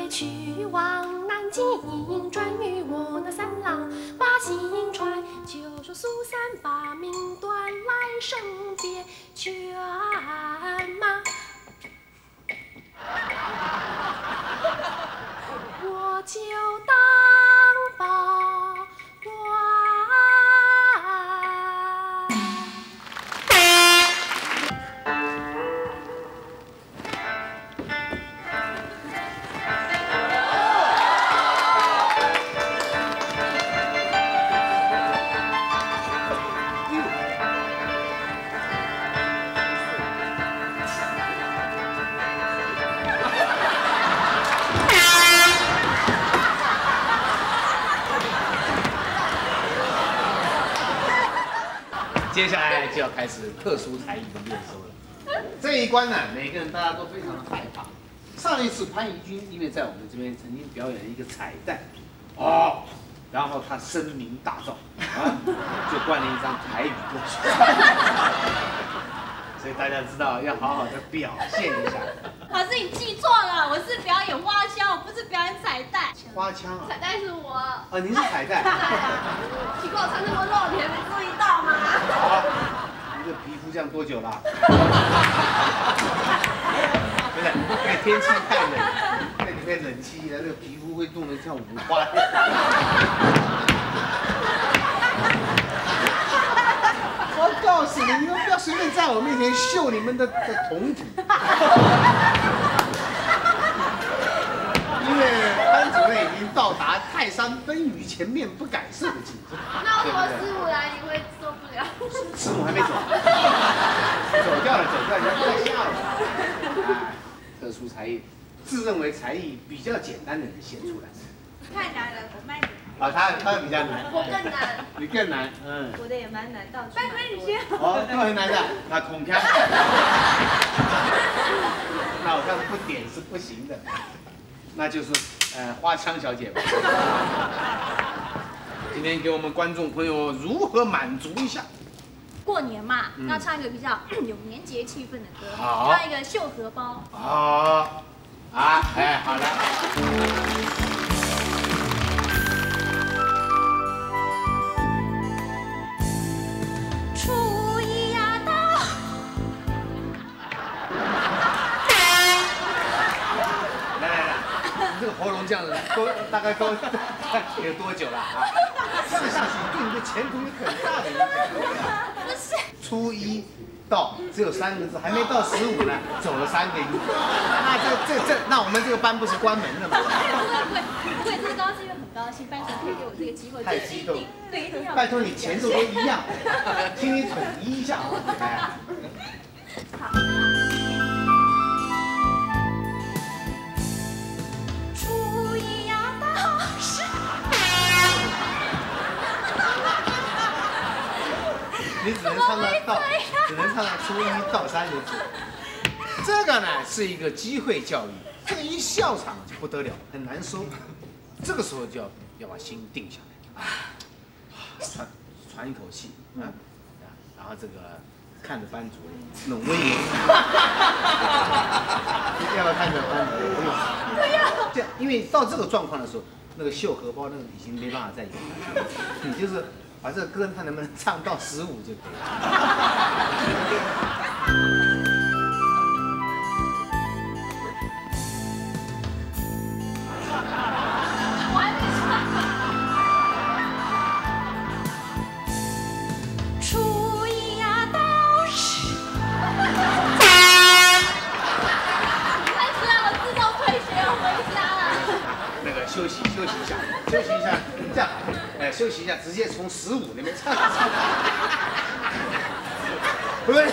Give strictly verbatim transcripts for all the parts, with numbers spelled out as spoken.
去往南京，转与我那三郎把信传，就说苏三把命断来生别劝嘛。我就当保官。 接下来就要开始特殊才艺的练收了。这一关呢，每个人大家都非常的害怕。上一次潘怡君因为在我们这边曾经表演了一个彩蛋，哦，然后他声名大噪啊，就灌了一张台语过去。所以大家知道要好好的表现一下。 老师，你记错了，我是表演花枪，我不是表演彩蛋。 花枪啊？ 彩蛋是我。 哦，您是彩蛋。 奇怪，我穿那么露脸，没注意到吗？ 好，你这皮肤这样多久了？不是，因为天气太冷，在里面冷气，那个皮肤会冻得像五花。我告诉你，你们不要随便在我面前秀你们的的酮体。因为班主任已经到达泰山奔鱼前面不敢射的境界。 那如果师母来，你会受不了？ 师母还没走，走掉了，走掉了，人家快下了。哎，特殊才艺，自认为才艺比较简单的人显出来。 太难了，我慢点。 啊，他他比较难， 我更难， 你更难，嗯。 我的也蛮难，到处。 拜托你先。 哦，都很难的，那孔锵，那我看不点是不行的。那就是呃花枪小姐吧。今天给我们观众朋友如何满足一下？ 过年嘛， 嗯、 要唱一个比较有年节气氛的歌， 好， 唱一个《绣荷包》。 好，啊，哎，好了。 初一呀到。 来来来。这个喉咙这样子，都大概都有多久了啊？这样下去对你的前途有很大的影响。 不是， 初一到只有三个字，还没到十五呢，走了三个音。那这这这，那我们这个班不是关门了吗？ 不会不会，不会，这个高兴，因为很高兴，班主任可以给我这个机会。 太激动， 对，一定要。 拜托你前奏都一样，请你统一一下。哎。 好。 你只能唱到到，只能唱到初一到三个字。这个呢是一个机会教育，这个一笑场就不得了，很难收。这个时候就要要把心定下来，啊，喘喘一口气啊，然后这个看着班主任那种威严，要不要看着班主任？不用，不要。这样，因为到这个状况的时候，那个绣荷包那个已经没办法再演了，你就是。把这个歌看能不能唱到十五就可以了。 我还没唱。 初一呀到时。 太需要我自动退学，我回家了。 那个休息休息一下，休息一下，这样。哎，休息一下，直接从十五那边唱。不是。我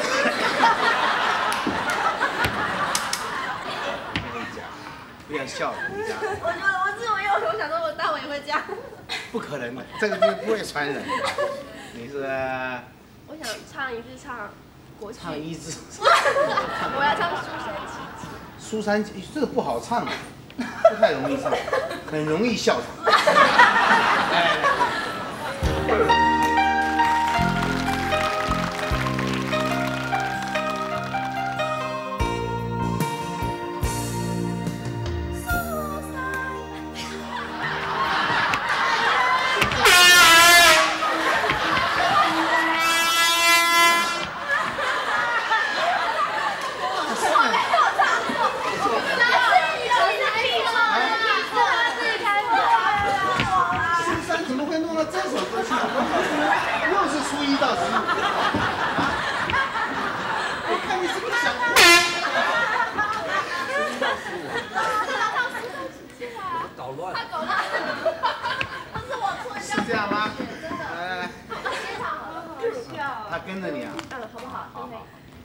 跟你讲，不要笑了，你讲。 我觉得我自我要求，我想说我待会也会这样。 不可能的，这个就不会传染。你是？ 我想唱一句唱国曲。 唱一支。 我要唱《苏三起解》。 苏三起，这个不好唱，不太容易唱，很容易笑场。哎。 苏三捣乱。 他搞乱，不是我错， 是这样吗？来来来， 现场好了， 他跟着你啊。 嗯，好不好？ 好好。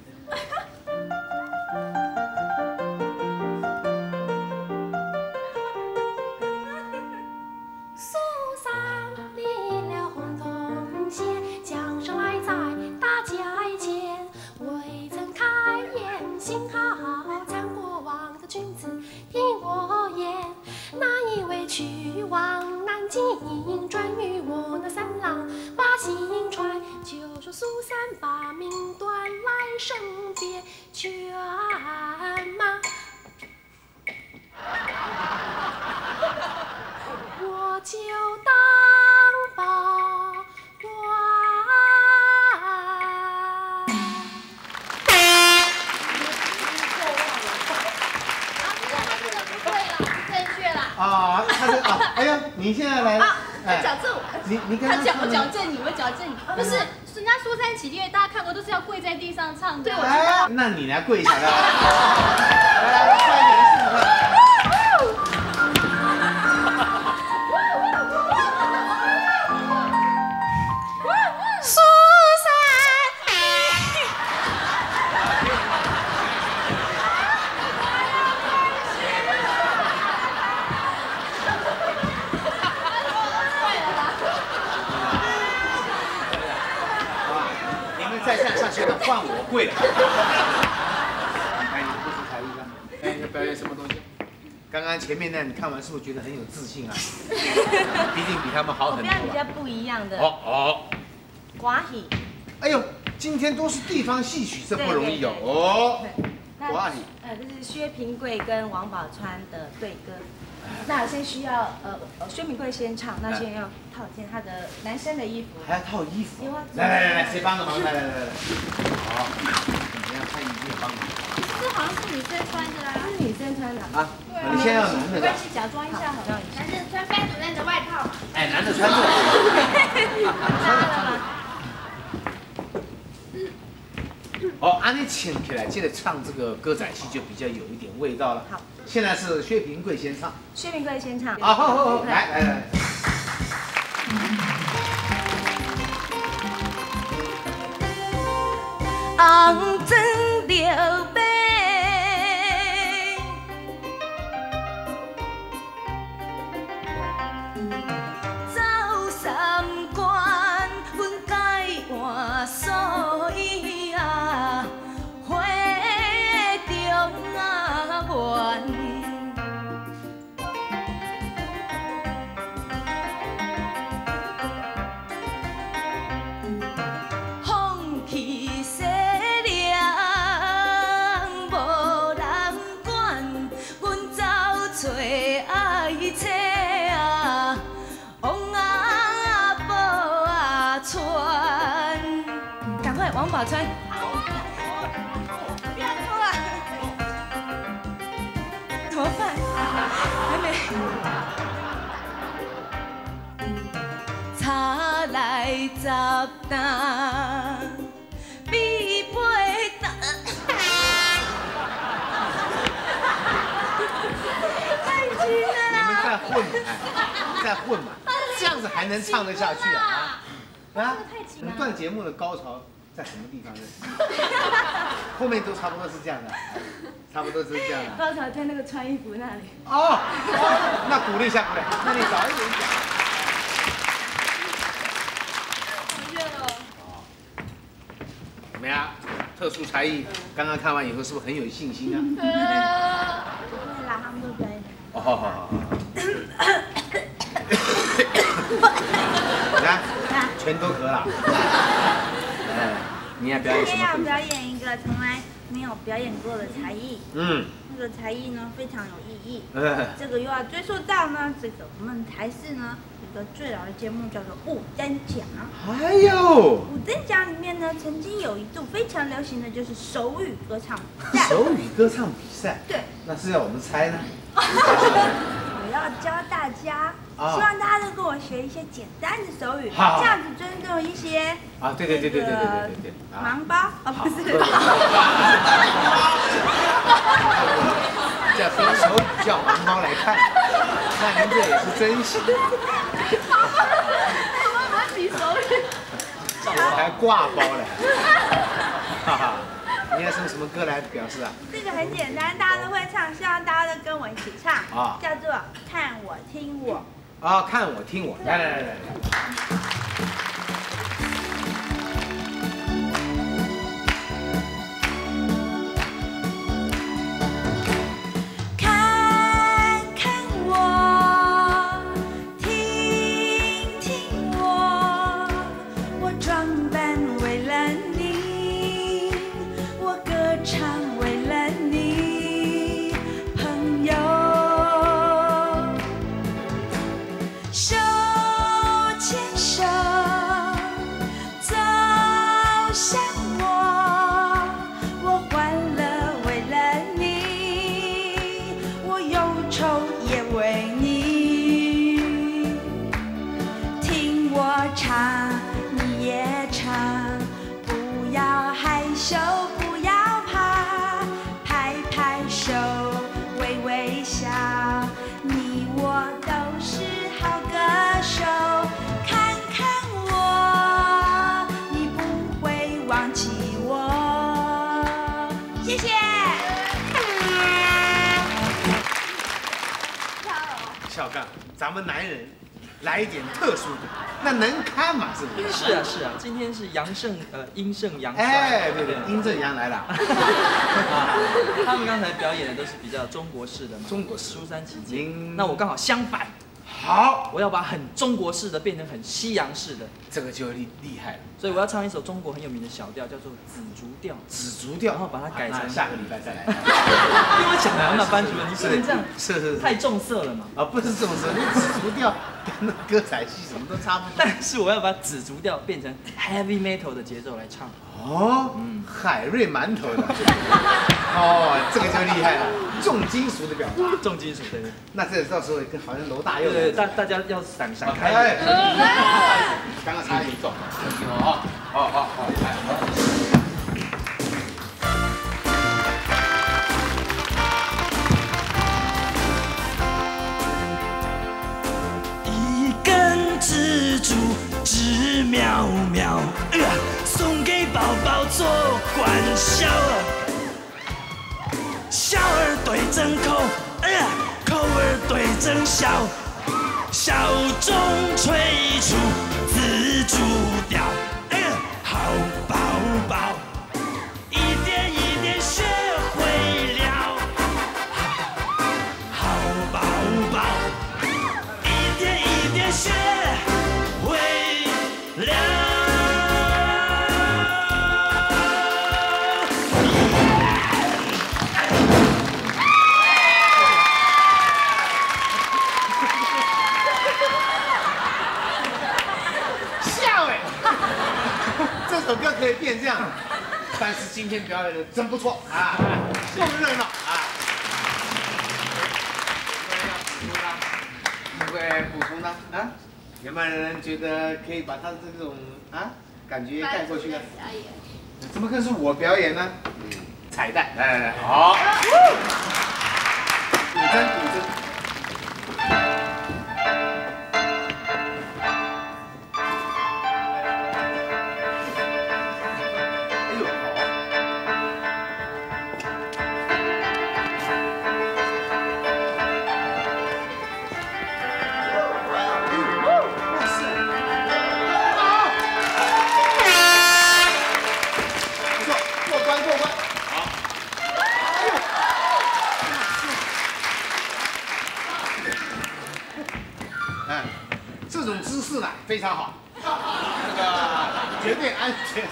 苏三离了红铜线，将身来在大街前，未曾开言，幸好参国王的君子听我言。那一位去往南京，专与我那三郎把信传，就说苏三把命端来身边，劝嘛。我就当保官。 对了，正确了。 啊，他是啊，哎呀，你现在来， 啊，他哎， 矫正我。 你你刚他矫我刚唱的矫正你，我矫正你。不是，人家苏三起立，大家看过都是要跪在地上唱的。对，我知哎道。， 那你来跪一下来，来来，快点试试看。 苏三， 你们再站上去了，换我跪了。哎，你不出才艺了？哎，你要表演什么东西？刚刚前面那你看完是不是觉得很有自信啊？毕竟比他们好我很多吧。 表演比较不一样的， 哦哦， 寡喜。 哎呦，今天都是地方戏曲，这不容易哦。 对对对哦， 那寡喜。 呃，这是薛平贵跟王宝钏的对歌。那先需要呃呃薛平贵先唱，那先要套件他的男生的衣服。 还要套衣服有啊。 来来来来，谁帮个忙？来来来来来。好，你要看一定帮忙。 这好像是女生穿的啦。 这是女生穿的。 啊，你现在要男的的没关。系，假装一下好了。男生穿班主任的外套。 哎，男的穿这个。 拉了吗？ 哦，安尼请起来，接着唱这个歌仔戏就比较有一点味道了。 好， 现在是薛平贵先唱。 薛平贵先唱。 啊，好好好，来来来。 红妆了白，走三关，阮改换所以啊，花中啊缘。风气西凉，无人管，阮走找爱妻啊，王阿婆啊传。赶快，王宝钏。不要哭了，怎么办？还没。茶来十担，比杯担。太急了你们啦！ 再混嘛，哎，再混嘛，这样子还能唱得下去啊？啊？啊？你们段节目的高潮在什么地方呢？后面都差不多是这样的，差不多是这样的。 高潮在那个穿衣服那里。 哦，哦那鼓励一下，鼓励，那你早一点讲。 好热哦。 怎么样？特殊才艺，刚刚看完以后是不是很有信心啊？ 不会啦，他们都表演。 哦，好好好。你看，全都咳了。哎，你要表演什今天要么？ 表演一个从来没有表演过的才艺， 嗯， 这个才艺呢非常有意义。 呃， 这个又要追溯到呢，这个我们台视呢有个最老的节目叫做五等奖。 还有五等奖里面呢，曾经有一度非常流行的就是手语歌唱比赛。 手语歌唱比赛， 对， 那是要我们猜呢？ 我要教大家， 啊希望大家都跟我学一些简单的手语， 好这样子尊重一些啊，对对对对对对对对对，啊， 盲包啊，不是。 这分手语叫盲包来看。 看您这也是真行。 我们比手语。 还挂包了，哈哈！你要送什么歌来表示啊？ 这个很简单，大家都会唱，希望大家都跟我一起唱啊， 叫做看我听我。 啊，看我听我，来来来来来。咱们男人来一点特殊的，那能看吗？是不是？ 是啊是啊，今天是阳盛呃阴盛阳衰。 哎，对对，阴正阳来了。 他们刚才表演的都是比较中国式的嘛， 中国式书山起敬。那我刚好相反， 好， 我要把很中国式的变成很西洋式的， 这个就厉厉害了。 所以我要唱一首中国很有名的小调，叫做紫竹调。 紫竹调， 然后把它改成下个礼拜再来。 因为讲了，那班主任，你不能这样， 是是太重色了嘛。 啊，不是重色，你紫竹调跟那歌仔戏什么都差不多。 但是我要把紫竹调变成 heavy metal 的节奏来唱。 哦，嗯，海瑞馒头的。哦，这个就厉害了，重金属的表达。 重金属，对对。 那这到时候跟好像罗大佑。 对对，大大家要闪闪开。 哎，刚刚差一点撞。哦哦哦哦，来。 蜘蛛直苗苗，呃，送给宝宝做管销。小儿对正口，呃，口儿对正小，小中吹出紫竹调，呃，好宝宝，一点一点学会了，好宝宝，一点一点学。 这首歌可以变这样，但是今天表演的真不错啊，够热闹啊！有没有要补充的？有没有补充的啊？有没有人觉得可以把他的这种啊感觉带过去呢？怎么可能是我表演呢？彩蛋，来来来，好，补针补针。这种姿势呢非常好，这个绝对安全。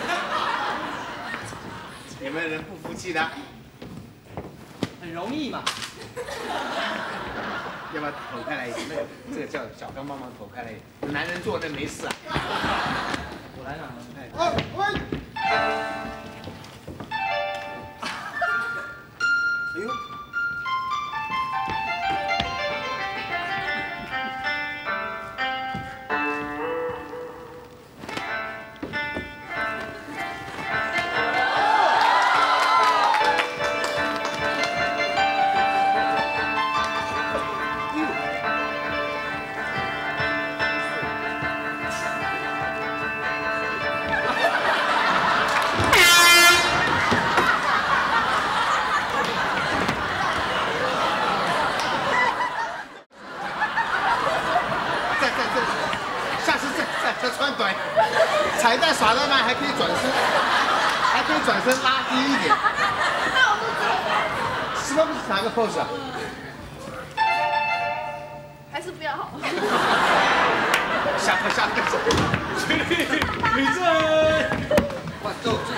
有没有人不服气的？ 很容易嘛。 要不要抖开来一点？没有，这个叫小刚帮忙抖开来一点。男人做那没事啊。 我来了。 哎，哦，喂。哎呦。 再穿短，彩带耍得慢，还可以转身，还可以转身拉低一点。 那我就这是不是哪个 pose 啊？ 还是不要好。 下课下课，起立立正， 哇，够。